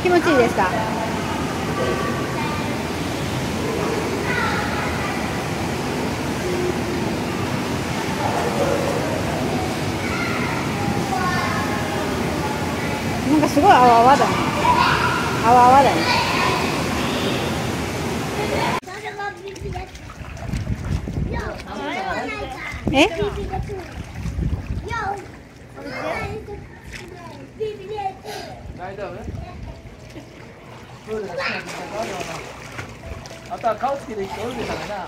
気持ちいいですか？なんかすごい泡泡だね。泡泡だね。え？ 大丈夫？プールが好きな人があるよな。あとは顔つけてる人おるでしょうな。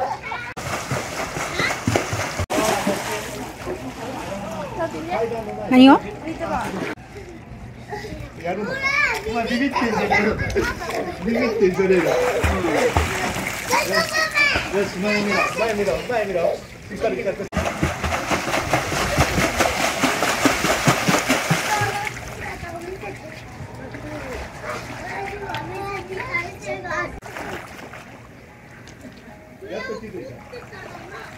何を？ やるのか。お前ビビってんじゃねえよ。ビビってんじゃねえよ。よし、前見ろ、前見ろ、前見ろ。しっかりしっかり。やっと気づいた。